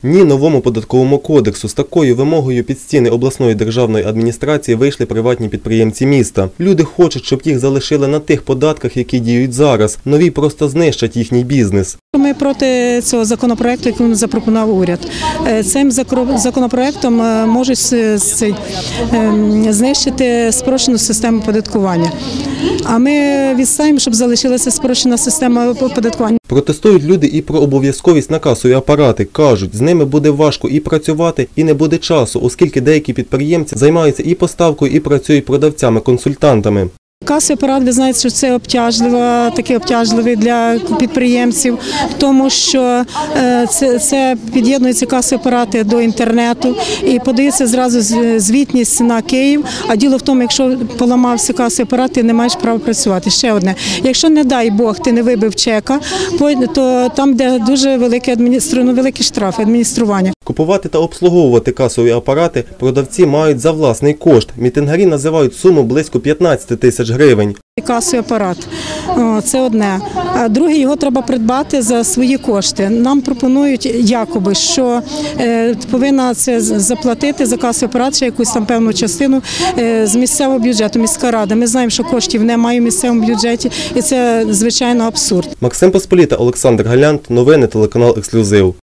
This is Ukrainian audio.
Ні новому податковому кодексу. З такою вимогою під стіни обласної державної адміністрації вийшли приватні підприємці міста. Люди хочуть, щоб їх залишили на тих податках, які діють зараз. Нові просто знищать їхній бізнес. Ми проти цього законопроекту, який запропонував уряд. Цим законопроектом можуть знищити спрощену систему оподаткування. А ми відстаємо, щоб залишилася спрощена система оподаткування. Протестують люди і про обов'язковість на касові апарати. Кажуть, з ними буде важко і працювати, і не буде часу, оскільки деякі підприємці займаються і поставкою, і працюють продавцями-консультантами. Касовий апарат, ви знаєте, що це обтяжливий для підприємців, тому що це під'єднуються касові апарати до інтернету і подається зразу звітність на Київ. А діло в тому, якщо поламався касовий апарат, ти не маєш права працювати. Ще одне. Якщо, не дай Бог, ти не вибив чека, то там де дуже великі штрафи, адміністрування. Купувати та обслуговувати касові апарати продавці мають за власний кошт. Мітингарі називають суму близько 15 тисяч гривень. Касовий апарат – це одне. А друге, його треба придбати за свої кошти. Нам пропонують якоби, що повинна це заплатити за касовий апарат ще якусь там певну частину з місцевого бюджету, міська рада. Ми знаємо, що коштів немає в місцевому бюджеті, і це, звичайно, абсурд. Максим Посполіта, Олександр Галянт. Новини, телеканал «Ексклюзив».